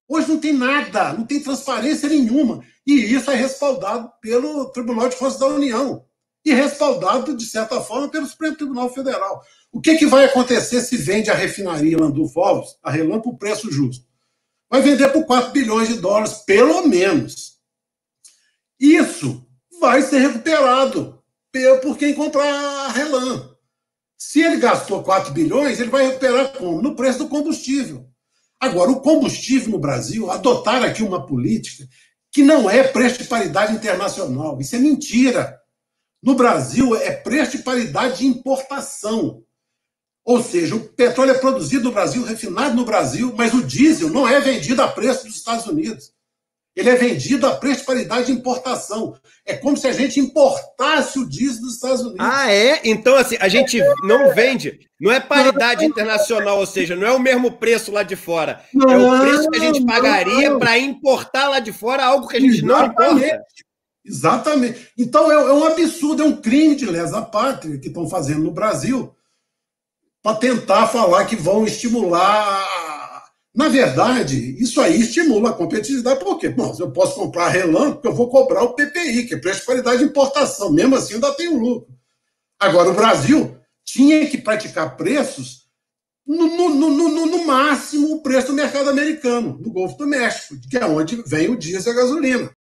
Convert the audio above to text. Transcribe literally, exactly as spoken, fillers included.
Hoje não tem nada, não tem transparência nenhuma. E isso é respaldado pelo Tribunal de Contas da União e respaldado, de certa forma, pelo Supremo Tribunal Federal. O que, que vai acontecer se vende a refinaria Landulfo Alves, a Relan, por preço justo? Vai vender por quatro bilhões de dólares, pelo menos. Isso vai ser recuperado por quem comprar a Relan. Se ele gastou quatro bilhões, ele vai recuperar como? No preço do combustível. Agora, o combustível no Brasil, adotaram aqui uma política que não é preço de paridade internacional. Isso é mentira. No Brasil, é preço de paridade de importação. Ou seja, o petróleo é produzido no Brasil, refinado no Brasil, mas o diesel não é vendido a preço dos Estados Unidos. Ele é vendido a preço de paridade de importação. É como se a gente importasse o diesel dos Estados Unidos. Ah, é? Então, assim, a gente não vende. Não é paridade internacional, ou seja, não é o mesmo preço lá de fora. Não, é o preço que a gente pagaria para importar lá de fora algo que a gente Exatamente. não importa. Exatamente. Então, é, é um absurdo, é um crime de lesa pátria que estão fazendo no Brasil para tentar falar que vão estimular. Na verdade, isso aí estimula a competitividade. Por quê? Bom, eu posso comprar a Relan porque eu vou cobrar o P P I, que é preço de paridade de importação. Mesmo assim, ainda tem um lucro. Agora, o Brasil tinha que praticar preços no, no, no, no, no máximo o preço do mercado americano, do Golfo do México, que é onde vem o diesel e a gasolina.